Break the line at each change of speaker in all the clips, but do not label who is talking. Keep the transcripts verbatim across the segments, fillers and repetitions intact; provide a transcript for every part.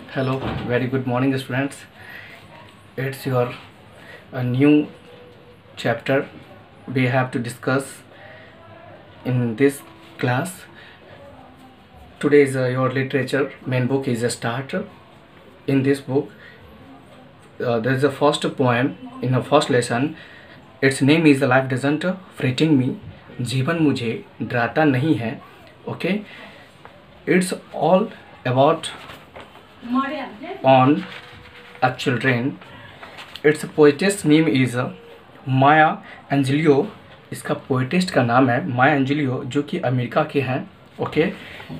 Hello, very good morning, students. It's your a new chapter we have to discuss in this class. Today is uh, your literature main book is a starter. In this book, uh, there is a first poem in the first lesson. Its name is "The Life Doesn't Frighten Me." जीवन मुझे डराता नहीं है. Okay, it's all about on a children. Its poetess name is माया एंजेलियो. इसका पोएटिस्ट का नाम है माया एंजेलियो, जो कि अमेरिका के हैं. ओके,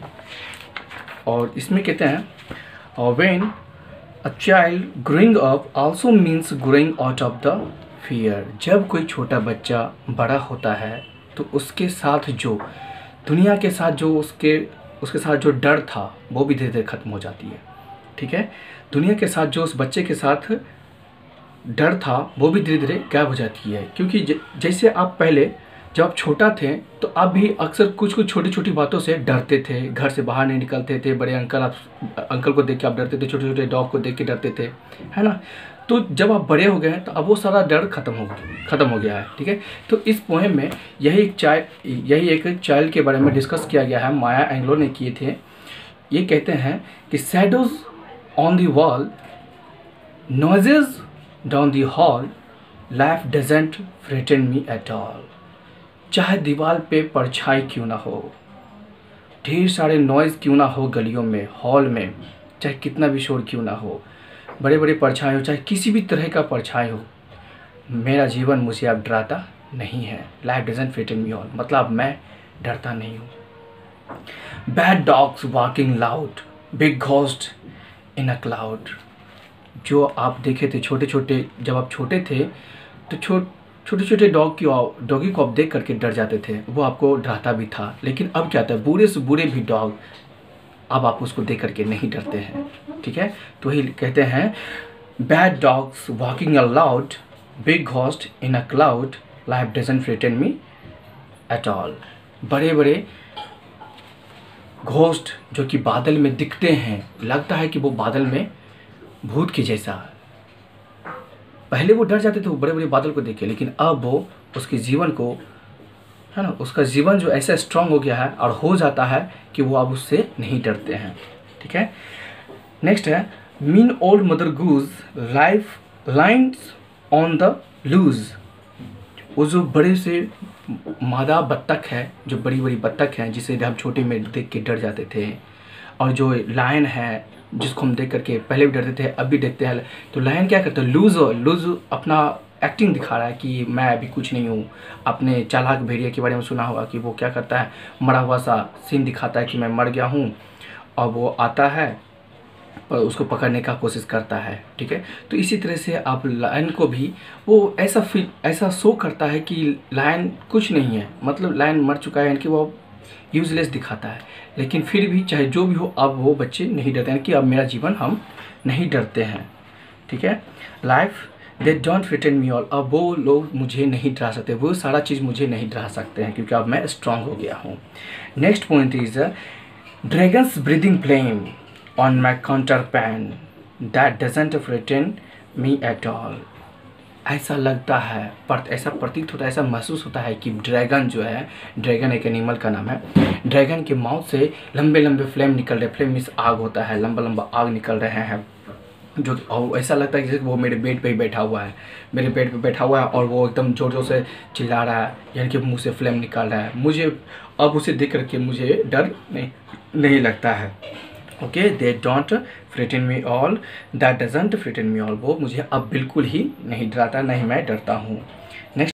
और इसमें कहते हैं when a child growing up also means growing out of the fear. जब कोई छोटा बच्चा बड़ा होता है तो उसके साथ जो दुनिया के साथ जो उसके उसके साथ जो डर था वो भी धीरे धीरे खत्म हो जाती है. ठीक है, दुनिया के साथ जो उस बच्चे के साथ डर था वो भी धीरे धीरे गायब हो जाती है. क्योंकि ज, जैसे आप पहले जब आप छोटा थे तो आप भी अक्सर कुछ कुछ छोटी छोटी बातों से डरते थे, घर से बाहर नहीं निकलते थे. बड़े अंकल आप अंकल को देख के आप डरते थे, छोटे छोटे डॉग को देख के डरते थे, है ना. तो जब आप बड़े हो गए हैं तो अब वो सारा डर खत्म हो खत्म हो गया है. ठीक है, तो इस पोएम में यही एक चाइल्ड यही एक चाइल्ड के बारे में डिस्कस किया गया है. माया एंग्लो ने किए थे. ये कहते हैं कि shadows on the wall, noises down the hall, life doesn't frighten me at all. चाहे दीवार पे परछाई क्यों ना हो, ढेर सारे नॉइज़ क्यों ना हो गलियों में, हॉल में, चाहे कितना भी शोर क्यों ना हो, बड़े बड़े परछाई हो, चाहे किसी भी तरह का परछाई हो, मेरा जीवन मुझे अब डराता नहीं है. Life doesn't frighten me all, मतलब मैं डरता नहीं हूँ. Bad dogs walking loud, big ghost in a cloud. जो आप देखे थे छोटे छोटे, जब आप छोटे थे तो छोट छोटे छोटे डॉग की डॉगी को आप देख करके डर जाते थे, वो आपको डराता भी था. लेकिन अब क्या होता है, बुरे से बुरे भी डॉग अब आप उसको देख करके नहीं डरते हैं. ठीक है, तो वही कहते हैं bad dogs walking aloud, big ghost in a cloud, life doesn't frighten me at all. बड़े बड़े घोस्ट जो कि बादल में दिखते हैं, लगता है कि वो बादल में भूत के जैसा. पहले वो डर जाते थे वो बड़े बड़े बादल को देख के, लेकिन अब वो उसके जीवन को, है ना, उसका जीवन जो ऐसा स्ट्रांग हो गया है और हो जाता है कि वो अब उससे नहीं डरते हैं. ठीक है, नेक्स्ट है mean old mother goose, life lines on the loose. वो जो बड़े से मादा बत्तख है, जो बड़ी बड़ी बत्तख हैं जिसे हम छोटे में देख के डर जाते थे, और जो लायन है जिसको हम देख करके पहले भी डरते थे अब भी देखते हैं, तो लायन क्या करता है, लूज लूज अपना एक्टिंग दिखा रहा है कि मैं अभी कुछ नहीं हूँ. अपने चालाक भेड़िया के बारे में सुना होगा कि वो क्या करता है, मरा हुआ सा सीन दिखाता है कि मैं मर गया हूँ, और वो आता है और उसको पकड़ने का कोशिश करता है. ठीक है, तो इसी तरह से आप लायन को भी वो ऐसा फील ऐसा शो करता है कि लायन कुछ नहीं है, मतलब लायन मर चुका है, यानी कि वो यूजलेस दिखाता है. लेकिन फिर भी चाहे जो भी हो अब वो बच्चे नहीं डरते हैं कि अब मेरा जीवन हम नहीं डरते हैं. ठीक है, life they don't frighten me all, अब वो लोग मुझे नहीं डरा सकते, वो सारा चीज़ मुझे नहीं डरा सकते हैं क्योंकि अब मैं स्ट्रांग हो गया हूँ. Next point is dragons breathing flame on my counter pane, that doesn't frighten me at all. ऐसा लगता है, पर ऐसा प्रतीत होता है, ऐसा महसूस होता है कि ड्रैगन जो है, ड्रैगन एक एनिमल का नाम है, ड्रैगन के माउथ से लंबे लंबे फ्लेम निकल रहे, फ्लेम मीन्स आग होता है, लंबा लंबा आग निकल रहे हैं, जो और ऐसा लगता है जैसे वो मेरे बेड पे ही बैठा हुआ है, मेरे बेड पे बैठा हुआ है और वो एकदम जोर जोर से चिल्ला रहा है, यानी कि मुंह से फ्लेम निकाल रहा है. मुझे अब उसे देख करके मुझे डर नहीं नहीं लगता है. Okay, they don't frighten me all, that doesn't frighten me all, वो मुझे अब बिल्कुल ही नहीं डराता, नहीं मैं डरता हूँ. नेक्स्ट